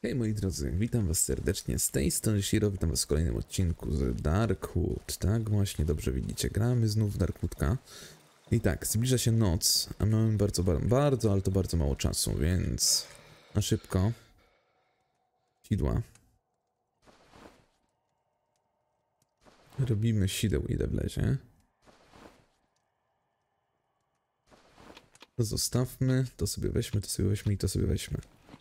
Hej moi drodzy, witam was serdecznie, z tej strony Shiro, witam was w kolejnym odcinku z Darkwood. Tak właśnie, dobrze widzicie, gramy znów w Darkwoodka. I tak, zbliża się noc, a mamy ale to bardzo mało czasu, więc na szybko. Sidła. Robimy sideł, ile wlezie. To zostawmy, to sobie weźmy i to sobie weźmy.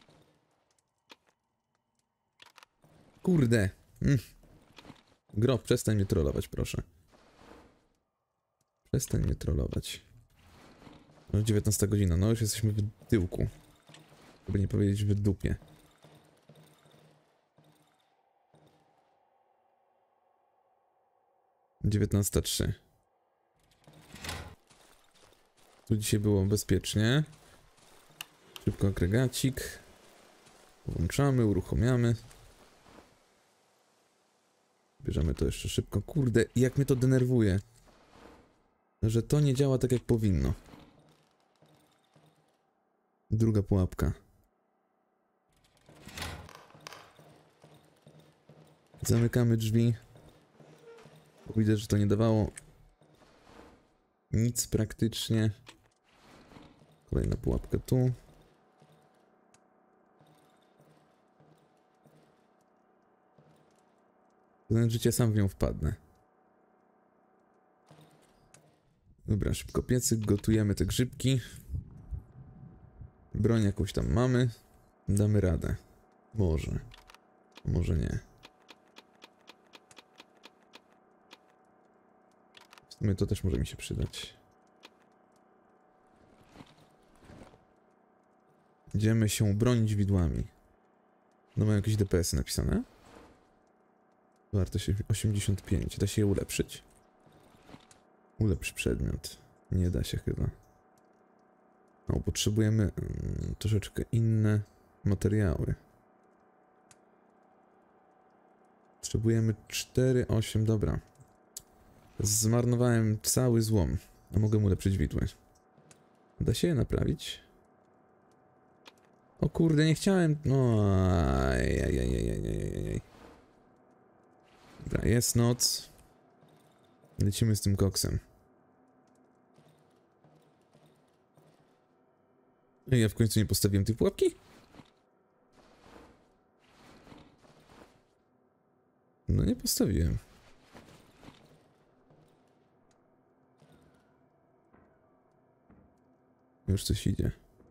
Kurde! Gro, przestań mnie trollować, proszę. Przestań mnie trollować. No 19 godzina, no już jesteśmy w tyłku. Żeby nie powiedzieć w dupie. Dziewiętnasta trzy. Tu dzisiaj było bezpiecznie. Szybko agregacik. Włączamy, uruchamiamy. Bierzemy to jeszcze szybko. Kurde, jak mnie to denerwuje. Że to nie działa tak jak powinno. Druga pułapka. Zamykamy drzwi. Bo widzę, że to nie dawało nic praktycznie. Kolejna pułapka tu. Znaczy, że ja sam w nią wpadnę. Dobra, szybko piecyk, gotujemy te grzybki. Broń jakąś tam mamy. Damy radę. Może. Może nie. W sumie to też może mi się przydać. Idziemy się bronić widłami. No mają jakieś DPS-y napisane? Wartość 85. Da się je ulepszyć? Ulepsz przedmiot. Nie da się chyba. No, potrzebujemy troszeczkę inne materiały. Potrzebujemy 4, 8, dobra. Zmarnowałem cały złom. A mogę ulepszyć widły. Da się je naprawić? O kurde, nie chciałem... No, ajajajajajajajaj. Dobra, jest noc. Lecimy z tym koksem. Ej, ja w końcu nie postawiłem tej pułapki? No nie postawiłem. Już coś idzie.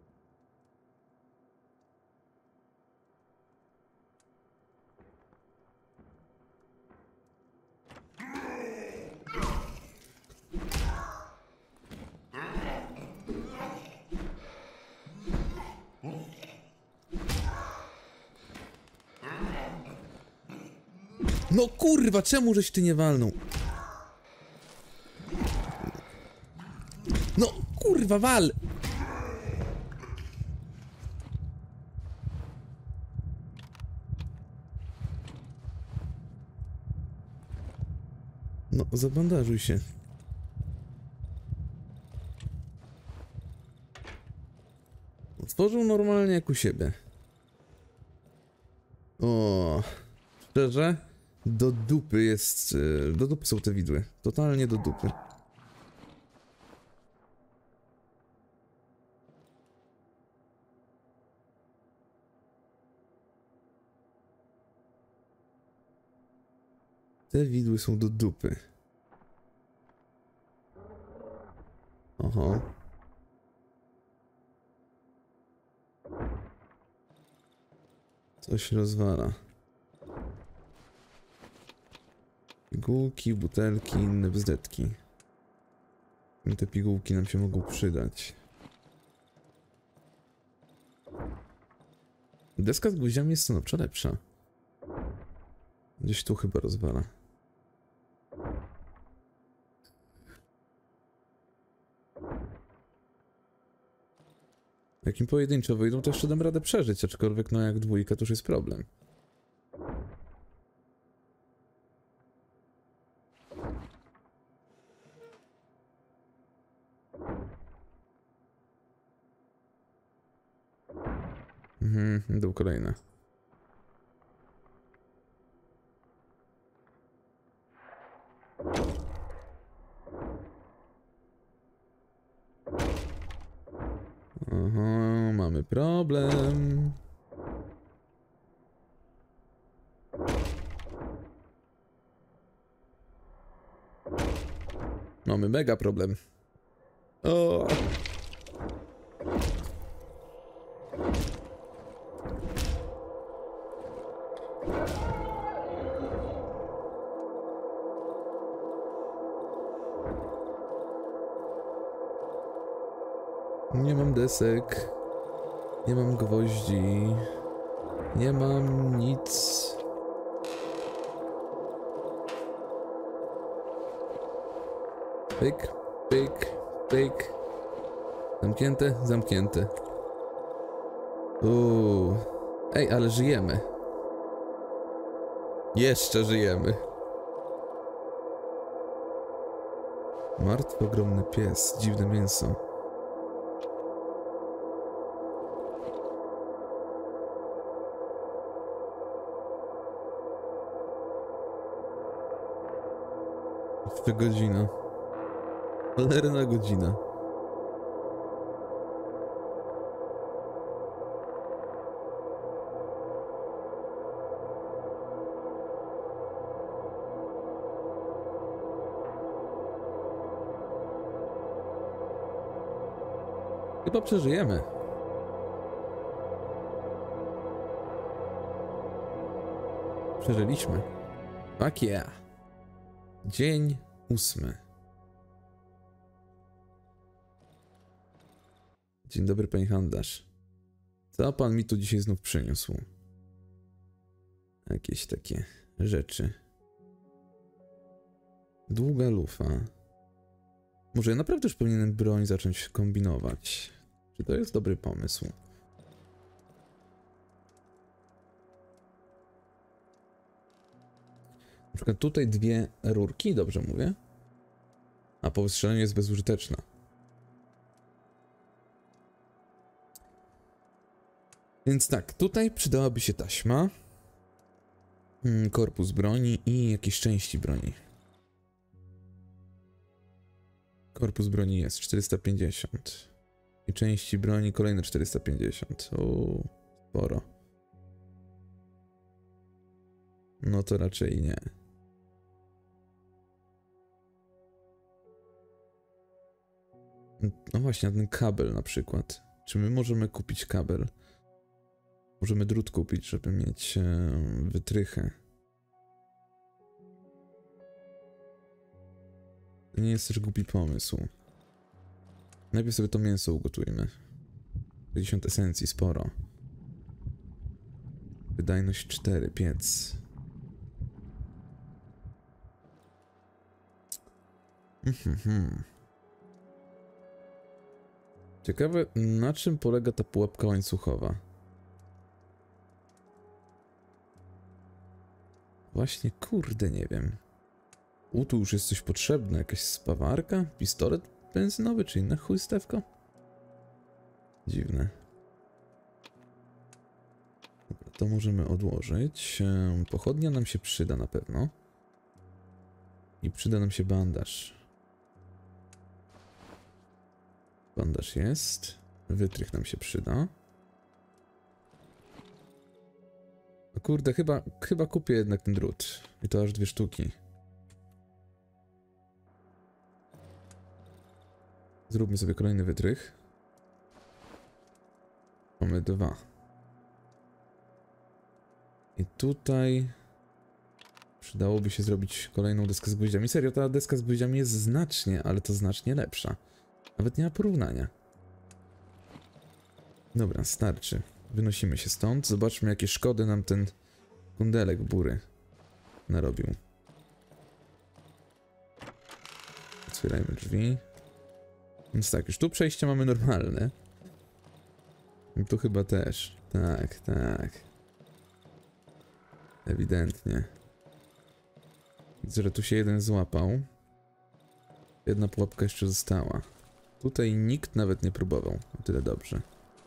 No kurwa, czemu żeś ty nie walnął? No kurwa, wal! No, zabandażuj się. Otworzył normalnie jak u siebie. O, szczerze? Do dupy jest... Do dupy są te widły. Totalnie do dupy. Te widły są do dupy. Oho. Coś rozwala. Pigułki, butelki, inne bzdetki. Te pigułki nam się mogą przydać. Deska z gwoździami jest stanowczo lepsza. Gdzieś tu chyba rozwala. Jak im pojedynczo wyjdą, to jeszcze dam radę przeżyć, aczkolwiek no jak dwójka to już jest problem. Idą kolejne. Aha, mamy problem. Mamy mega problem. O! Nie mam desek. Nie mam gwoździ. Nie mam nic. Pyk, pyk, pyk. Zamknięte, zamknięte. Ej, ale żyjemy. Jeszcze żyjemy. Martwy, ogromny pies. Dziwne mięso. Jeszcze godzina. Cholerna godzina. Chyba przeżyjemy. Przeżyliśmy. Fuck yeah. Dzień 8. Dzień dobry, panie handlarz. Co pan mi tu dzisiaj znów przyniósł? Jakieś takie rzeczy. Długa lufa. Może ja naprawdę już powinienem broń zacząć kombinować. Czy to jest dobry pomysł? Na przykład tutaj 2 rurki, dobrze mówię? A po wystrzeleniu jest bezużyteczna. Więc tak, tutaj przydałaby się taśma, korpus broni i jakieś części broni. Korpus broni jest 450. I części broni kolejne 450. Sporo. No to raczej nie. No właśnie, a ten kabel na przykład. Czy my możemy kupić kabel? Możemy drut kupić, żeby mieć wytrychę. To nie jest też głupi pomysł. Najpierw sobie to mięso ugotujmy. 50 esencji, sporo. Wydajność 4, piec. Ciekawe, na czym polega ta pułapka łańcuchowa? Właśnie, kurde, nie wiem. Tu już jest coś potrzebne, jakaś spawarka, pistolet benzynowy, czy inna chujstewko? Dziwne. Dobra, to możemy odłożyć. Pochodnia nam się przyda na pewno. I przyda nam się bandaż. Bandaż jest. Wytrych nam się przyda. No kurde, chyba kupię jednak ten drut. I to aż 2 sztuki. Zróbmy sobie kolejny wytrych. Mamy 2. I tutaj przydałoby się zrobić kolejną deskę z gwoździami. Serio, ta deska z gwoździami jest znacznie, ale to znacznie lepsza. Nawet nie ma porównania. Dobra, starczy. Wynosimy się stąd. Zobaczmy, jakie szkody nam ten kundelek bury narobił. Otwierajmy drzwi. Więc tak, już tu przejście mamy normalne. I tu chyba też. Tak, tak. Ewidentnie. Widzę, że tu się jeden złapał. Jedna pułapka jeszcze została. Tutaj nikt nawet nie próbował. O tyle dobrze.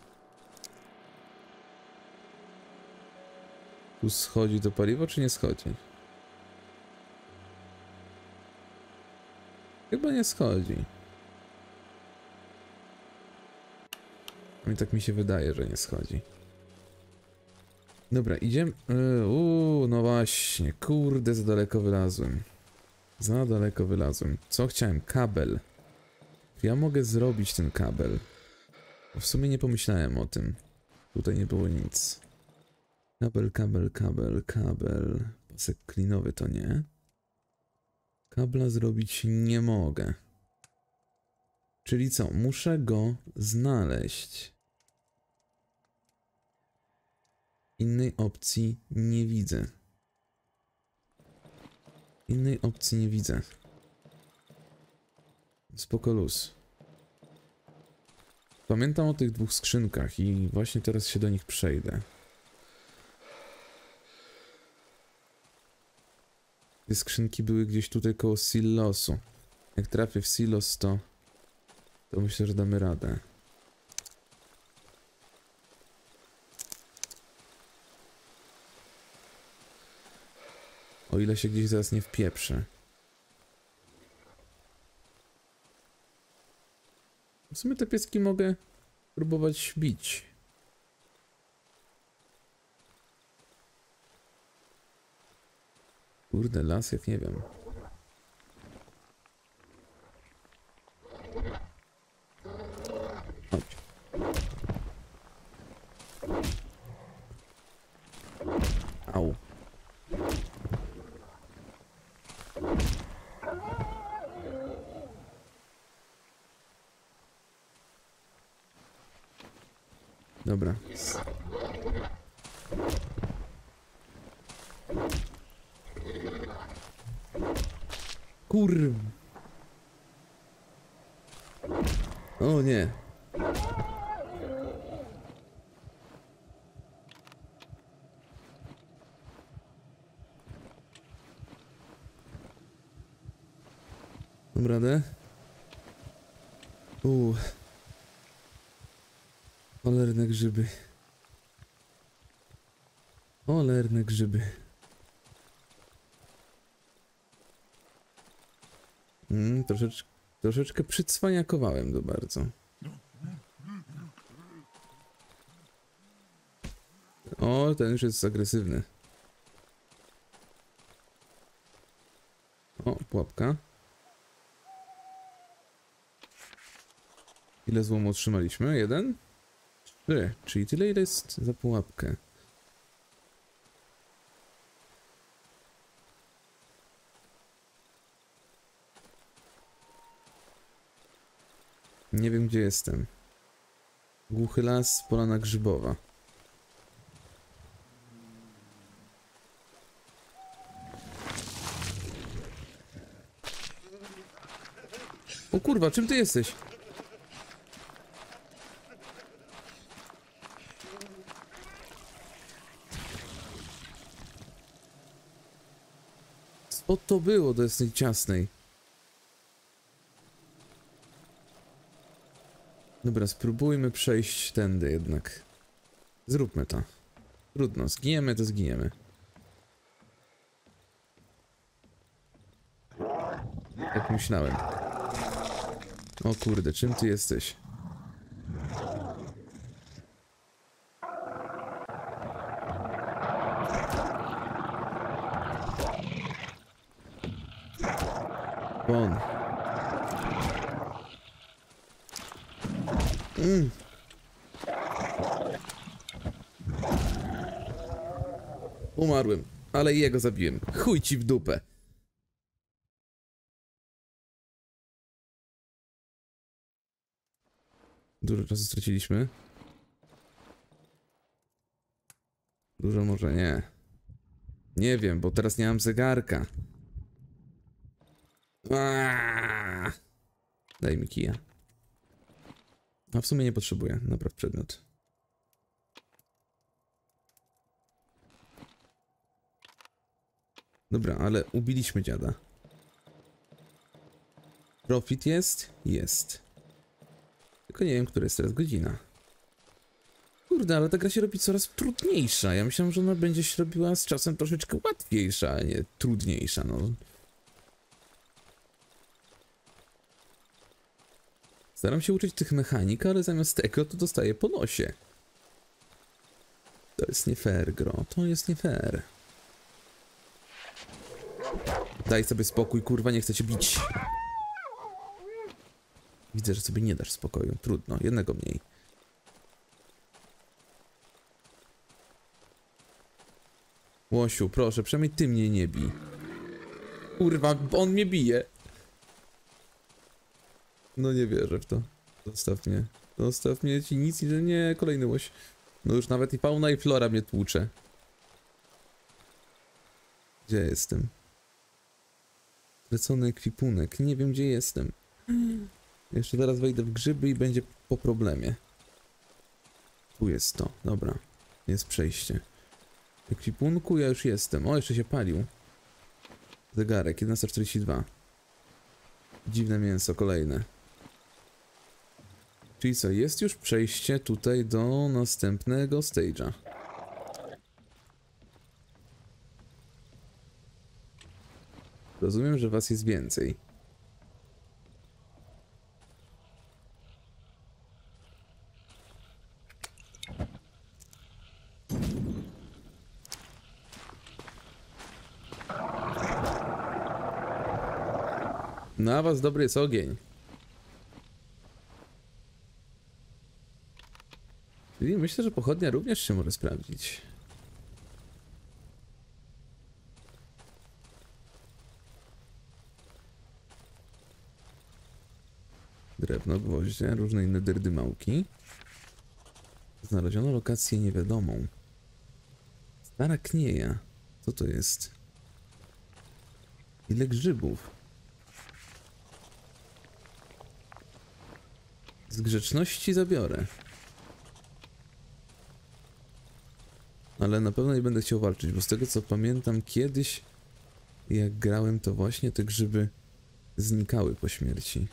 Tu schodzi to paliwo, czy nie schodzi? Chyba nie schodzi. I tak mi się wydaje, że nie schodzi. Dobra, idziemy. No właśnie, kurde, za daleko wylazłem. Za daleko wylazłem. Co chciałem? Kabel. Ja mogę zrobić ten kabel. Bo w sumie nie pomyślałem o tym. Tutaj nie było nic. Kabel. Pasek klinowy to nie. Kabla zrobić nie mogę. Czyli co? Muszę go znaleźć. Innej opcji nie widzę. Innej opcji nie widzę. Spoko luz. Pamiętam o tych dwóch skrzynkach i właśnie teraz się do nich przejdę. Te skrzynki były gdzieś tutaj koło silosu. Jak trafię w silos, to myślę, że damy radę. O ile się gdzieś zaraz nie wpieprzę. W sumie te pieski mogę próbować bić. Kurde, las jak nie wiem. Chodź. Au. Dobra. Kurw. O nie. Mam radę? Cholerne grzyby. Cholerne grzyby. Troszeczkę przycwaniakowałem to bardzo. O, ten już jest agresywny. O, pułapka. Ile złomu otrzymaliśmy? 1? 3. Czyli tyle, ile jest za pułapkę. Nie wiem, gdzie jestem. Głuchy las, polana grzybowa. O kurwa, czym ty jesteś? Co to było do tej ciasnej? Dobra, spróbujmy przejść tędy jednak. Zróbmy to. Trudno, zginiemy to zginiemy. Jak myślałem. O kurde, czym ty jesteś? Bon. Umarłem, ale i jego zabiłem. Chuj ci w dupę. Dużo czasu straciliśmy. Dużo może nie. Nie wiem, bo teraz nie mam zegarka. Daj mi kija. A w sumie nie potrzebuję. Napraw przedmiot. Dobra, ale ubiliśmy dziada. Profit jest? Jest. Tylko nie wiem, która jest teraz godzina. Kurde, ale ta gra się robi coraz trudniejsza. Ja myślałem, że ona będzie się robiła z czasem troszeczkę łatwiejsza, a nie trudniejsza, no. Staram się uczyć tych mechanik, ale zamiast tego to dostaję po nosie. To jest nie fair, gro. To jest nie fair. Daj sobie spokój, kurwa, nie chcę cię bić. Widzę, że sobie nie dasz spokoju. Trudno, jednego mniej. Łosiu, proszę, przynajmniej ty mnie nie bij. Kurwa, on mnie bije. No nie wierzę w to. Zostaw mnie. Zostaw mnie, ci nic nie... Nie, kolejny łoś. No już nawet i fauna i flora mnie tłucze. Gdzie jestem? Zlecony ekwipunek. Nie wiem, gdzie jestem. Jeszcze teraz wejdę w grzyby i będzie po problemie. Tu jest to. Dobra. Jest przejście. W ekwipunku ja już jestem. O, jeszcze się palił. Zegarek. 11:42. Dziwne mięso. Kolejne. Czyli co? Jest już przejście tutaj do następnego stage'a. Rozumiem, że was jest więcej. Na was dobry jest ogień. Czyli myślę, że pochodnia również się może sprawdzić. Drewno, gwoździe, różne inne derdymałki. Znaleziono lokację niewiadomą. Stara knieja. Co to jest? Ile grzybów? Z grzeczności zabiorę. Ale na pewno nie będę chciał walczyć, bo z tego co pamiętam kiedyś, jak grałem, to właśnie te grzyby znikały po śmierci.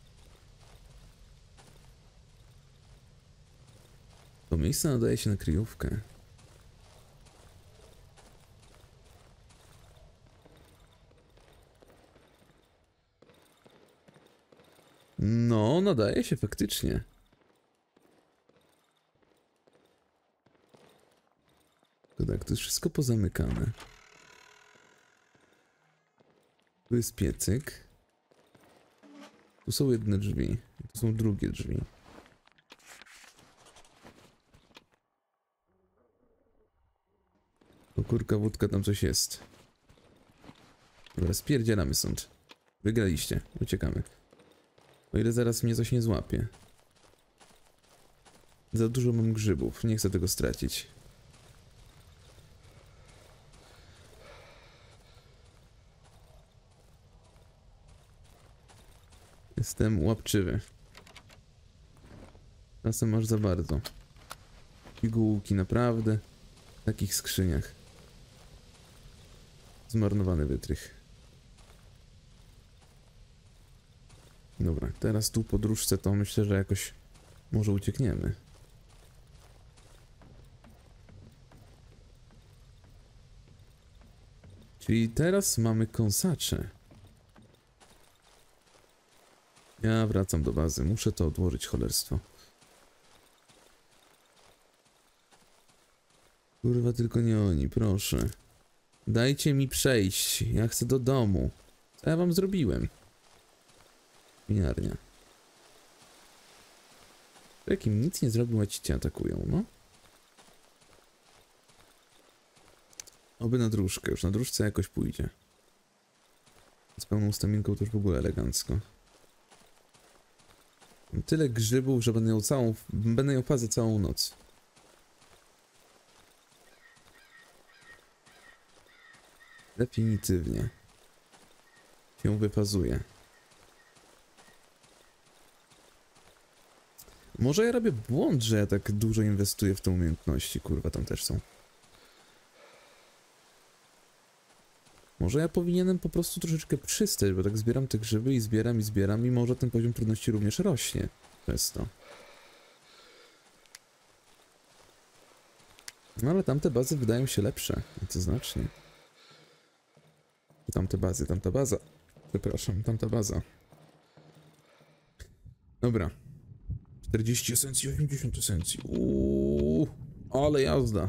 To miejsce nadaje się na kryjówkę. No, nadaje się faktycznie. Tak, to jest wszystko pozamykane. Tu jest piecyk. Tu są jedne drzwi. Tu są drugie drzwi. O kurka, wódka, tam coś jest. Dobra, spierdzielamy stąd. Wygraliście, uciekamy. O ile zaraz mnie coś nie złapie. Za dużo mam grzybów, nie chcę tego stracić. Jestem łapczywy. Czasem masz za bardzo. Pigułki, naprawdę. W takich skrzyniach. Zmarnowany wytrych. Dobra, teraz tu po dróżce to myślę, że jakoś może uciekniemy. Czyli teraz mamy kąsacze. Ja wracam do bazy, muszę to odłożyć, cholerstwo. Kurwa, tylko nie oni, proszę. Dajcie mi przejść, ja chcę do domu. Co ja wam zrobiłem? Winiarnia. Jakim nic nie zrobił, a ci cię atakują, no? Oby na dróżkę, już na dróżce jakoś pójdzie. Z pełną staminką to już w ogóle elegancko. Mam tyle grzybów, że będę ją fazę całą noc. Definitywnie. Się wyfazuje. Może ja robię błąd, że ja tak dużo inwestuję w te umiejętności. Kurwa, tam też są. Może ja powinienem po prostu troszeczkę przystać, bo tak zbieram te grzyby i zbieram i może ten poziom trudności również rośnie przez to. No ale tamte bazy wydają się lepsze, i to znacznie. Tamta baza. Przepraszam, tamta baza. Dobra. 40 esencji, 80 esencji. Ale jazda.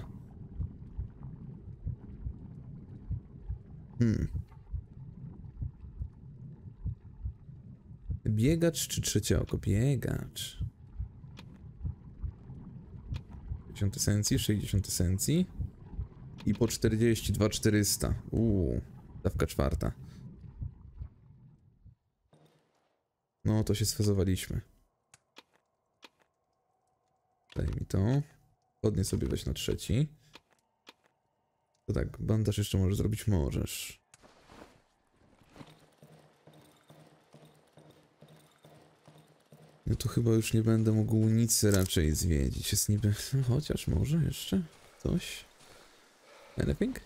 Biegacz czy trzecie oko? Biegacz. 50 esencji, 60 esencji. I po 42 400. Dawka czwarta. No to się sfazowaliśmy. Daj mi to. Podnie sobie weź na trzeci. To tak, bandaż jeszcze możesz zrobić? Możesz. Ja tu chyba już nie będę mógł nic raczej zwiedzić. Jest niby... No, chociaż może jeszcze coś? Anything?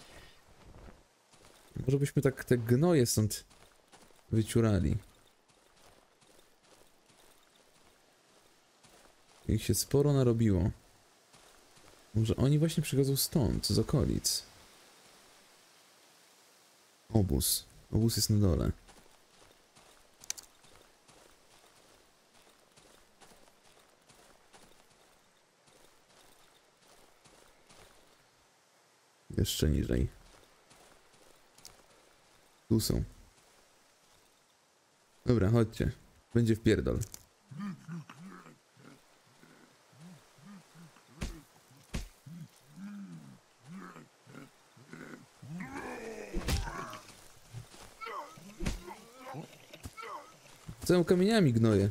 Może byśmy tak te gnoje stąd wyciurali. Ich się sporo narobiło. Może oni właśnie przychodzą stąd, z okolic. Obóz. Obóz jest na dole. Jeszcze niżej. Tu są. Dobra, chodźcie. Będzie wpierdol. Całą kamieniami gnoje.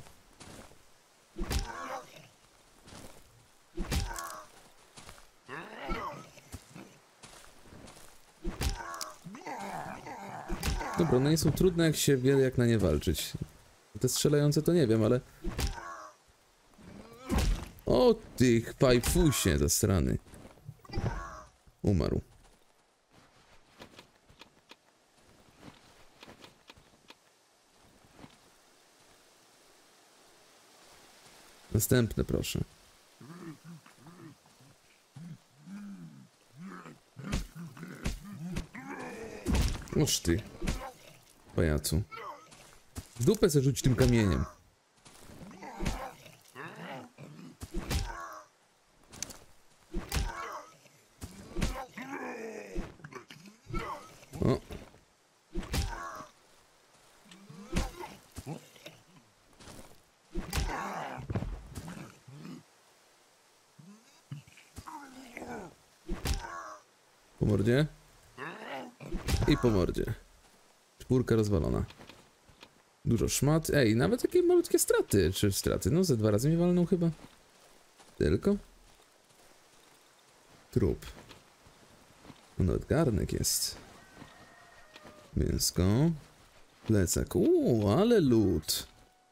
Dobra, one nie są trudne, jak się wie, jak na nie walczyć. Te strzelające to nie wiem, ale... O tych pajfusie zasrany. Umarł. Następne, proszę. Oż ty, pajacu. W dupę se rzuć tym kamieniem. O. Po mordzie? I po mordzie. Czwórka rozwalona. Dużo szmat. Ej, nawet takie malutkie straty. Czy straty? No, ze 2 razy mnie walną chyba. Tylko? Trup. Nawet garnek jest. Mięsko. Plecak. Ale lód.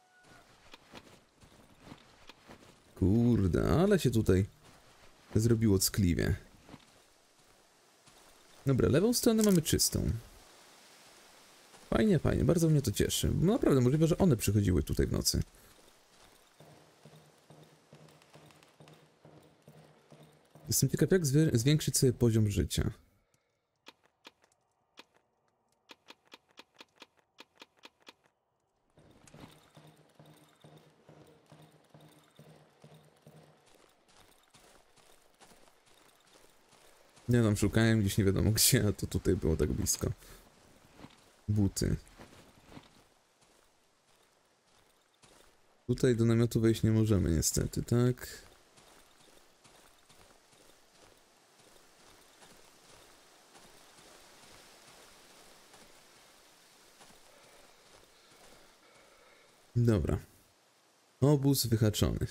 Kurde, ale się tutaj zrobiło ckliwie. Dobra, lewą stronę mamy czystą. Fajnie, fajnie, bardzo mnie to cieszy. No naprawdę, możliwe, że one przychodziły tutaj w nocy. Jestem ciekaw, jak zwiększyć sobie poziom życia. Ja tam szukałem gdzieś nie wiadomo gdzie, a to tutaj było tak blisko. Buty. Tutaj do namiotu wejść nie możemy niestety, tak? Dobra. Obóz wyhaczony.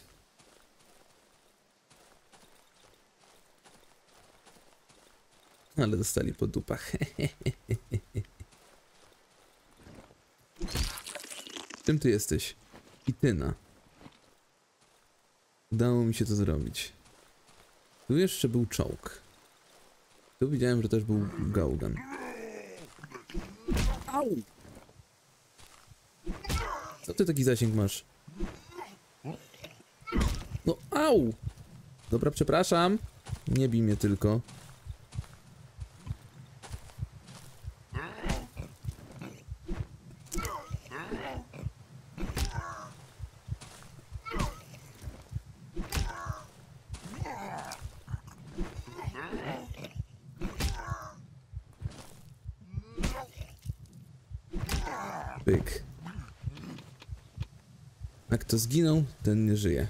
Ale dostali po dupach. Czym ty jesteś? Ityna. Udało mi się to zrobić. Tu jeszcze był czołg. Tu widziałem, że też był gałgan. Au! Co ty taki zasięg masz? No au! Dobra, przepraszam. Nie bij mnie tylko. Pyk. A kto zginął, ten nie żyje.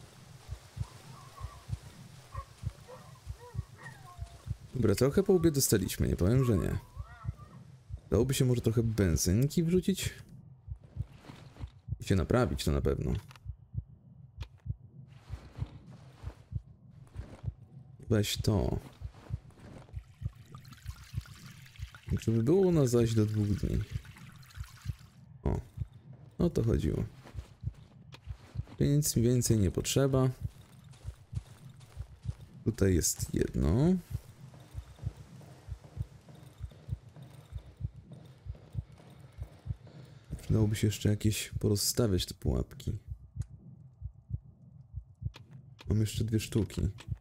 Dobra, trochę po łbie dostaliśmy, nie powiem, że nie. Dałoby się może trochę benzynki wrzucić? I się naprawić, to na pewno. Weź to. Żeby było nas zaś do 2 dni. O to chodziło. Nic mi więcej nie potrzeba. Tutaj jest jedno. Przydałoby się jeszcze jakieś porozstawiać te pułapki. Mam jeszcze 2 sztuki.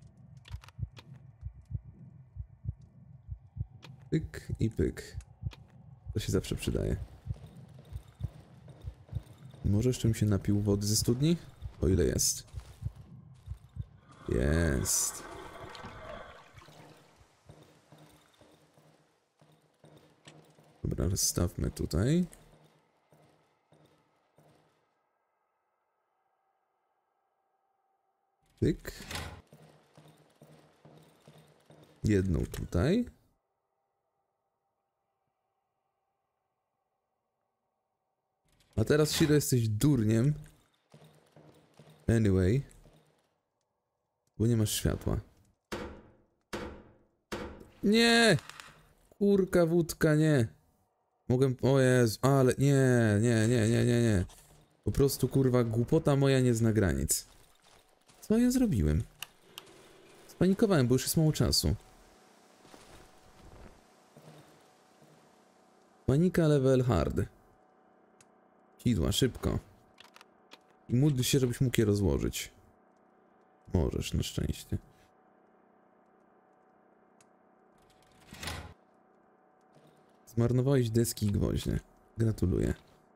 Pyk i pyk. To się zawsze przydaje. Może jeszcze bym się napił wody ze studni? O ile jest. Jest. Dobra, rozstawmy tutaj. Pyk. Jedną tutaj. A teraz, Shiro, jesteś durniem. Anyway. Bo nie masz światła. Nie! Kurka, wódka, nie. Mogę... O Jezu, ale... Nie. Po prostu, kurwa, głupota moja nie zna granic. Co ja zrobiłem? Spanikowałem, bo już jest mało czasu. Panika level hard. Sidła, szybko. I módl się, żebyś mógł je rozłożyć. Możesz, na szczęście. Zmarnowałeś deski i gwoździe. Gratuluję.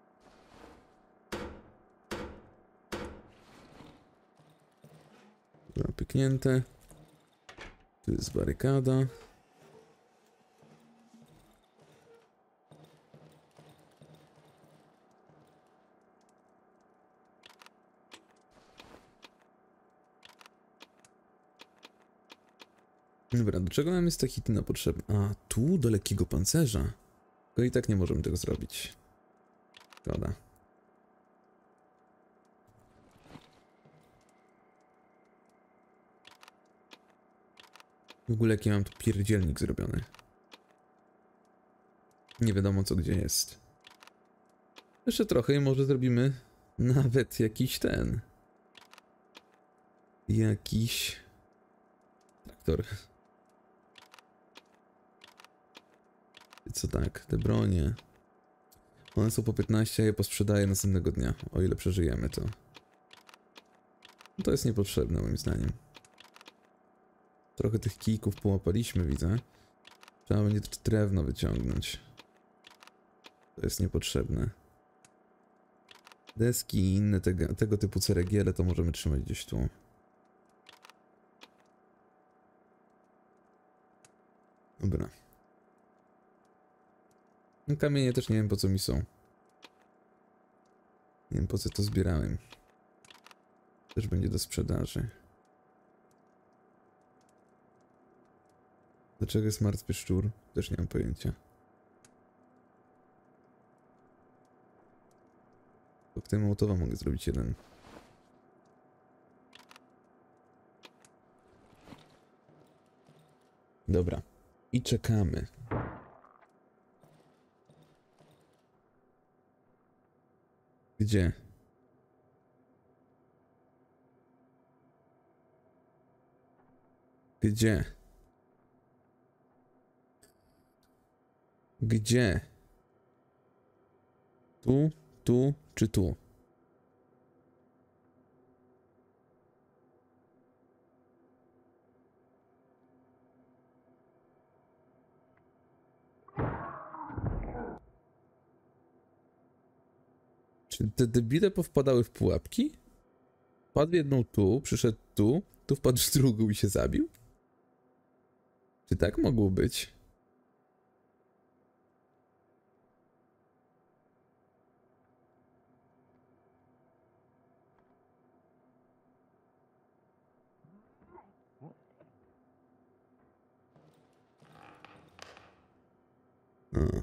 Dobra, pyknięte. Tu jest barykada. Dobra, do czego nam jest ta chityna potrzebna? A, tu do lekkiego pancerza. Tylko i tak nie możemy tego zrobić. Szkoda. W ogóle jaki mam tu pierdzielnik zrobiony. Nie wiadomo co gdzie jest. Jeszcze trochę i może zrobimy nawet jakiś ten. Jakiś traktor. I co tak, te bronie. One są po 15, a je posprzedaję następnego dnia. O ile przeżyjemy to. To jest niepotrzebne moim zdaniem. Trochę tych kijków połapaliśmy, widzę. Trzeba będzie drewno wyciągnąć. To jest niepotrzebne. Deski i inne tego typu ceregiele to możemy trzymać gdzieś tu. Dobra. No, kamienie też nie wiem po co mi są. Nie wiem po co to zbierałem. Też będzie do sprzedaży. Dlaczego jest martwy szczur? Też nie mam pojęcia. Koktajl Mołotowa mogę zrobić jeden. Dobra. I czekamy. Gdzie? Gdzie? Gdzie? Tu, tu czy tu? Czy te debile powpadały w pułapki? Wpadł jedną tu, przyszedł tu, tu wpadł w drugą i się zabił? Czy tak mogło być? A.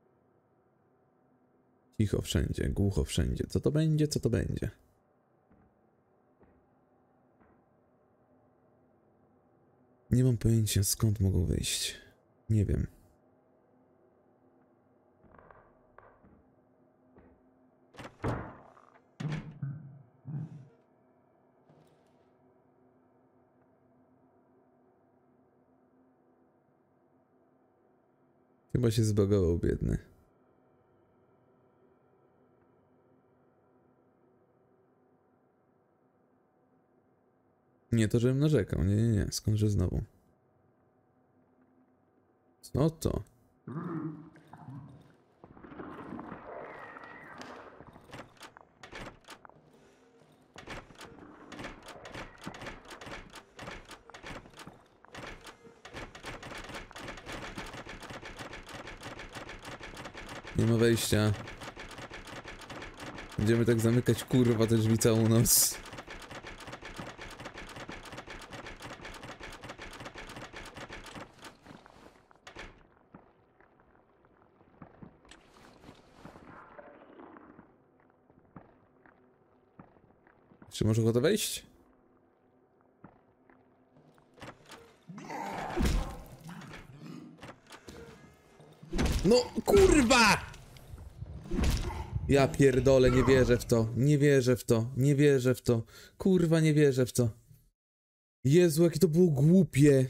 Cicho wszędzie, głucho wszędzie. Co to będzie, co to będzie? Nie mam pojęcia, skąd mogą wyjść. Nie wiem. Chyba się zbagował, biedny. Nie to, żebym narzekał. Nie, nie, nie. Skądże znowu? Co to? Nie ma wejścia. Będziemy tak zamykać, kurwa, te drzwi całą noc. Czy może ochotę wejść? No, kurwa! Ja pierdolę, nie wierzę w to. Nie wierzę w to. Nie wierzę w to. Kurwa, nie wierzę w to. Jezu, jakie to było głupie.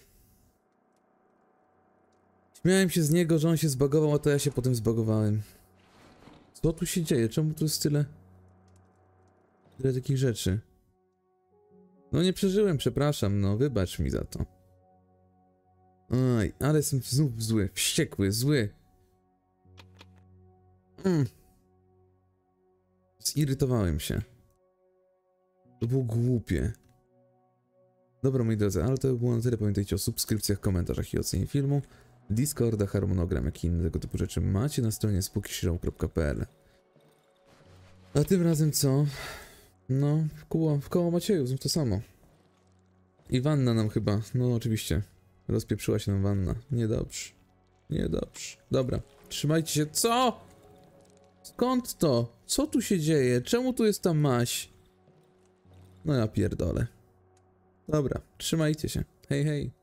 Śmiałem się z niego, że on się zbagował, a to ja się potem zbagowałem. Co tu się dzieje? Czemu tu jest tyle takich rzeczy? No nie przeżyłem, przepraszam, no wybacz mi za to. Aj, ale jestem znów zły, wściekły, zły. Zirytowałem się. To było głupie. Dobra, moi drodzy, ale to było na tyle. Pamiętajcie o subskrypcjach, komentarzach i ocenie filmu. Discorda, harmonogram, jak i inne tego typu rzeczy macie na stronie spokyshow.pl. A tym razem co? No, w koło Macieju, znów to samo. I wanna nam chyba, no oczywiście. Rozpieprzyła się nam wanna. Niedobrze. Niedobrze. Dobra, trzymajcie się. Co? Skąd to? Co tu się dzieje? Czemu tu jest ta maś? No ja pierdolę. Dobra, trzymajcie się. Hej, hej.